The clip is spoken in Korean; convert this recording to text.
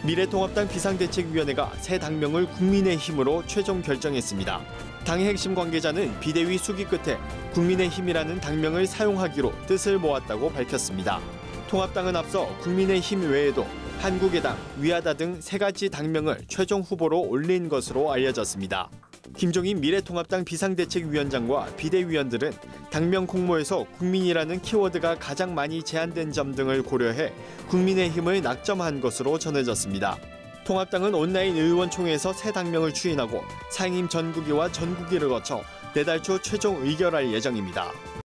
미래통합당 비상대책위원회가 새 당명을 국민의힘으로 최종 결정했습니다. 당의 핵심 관계자는 비대위 수기 끝에 국민의힘이라는 당명을 사용하기로 뜻을 모았다고 밝혔습니다. 통합당은 앞서 국민의힘 외에도 한국의당, 위아다 등 3가지 당명을 최종 후보로 올린 것으로 알려졌습니다. 김종인 미래통합당 비상대책위원장과 비대위원들은 당명 공모에서 국민이라는 키워드가 가장 많이 제한된 점 등을 고려해 국민의힘을 낙점한 것으로 전해졌습니다. 통합당은 온라인 의원총회에서 새 당명을 추인하고 상임 전국위와 전국위를 거쳐 내달 초 최종 의결할 예정입니다.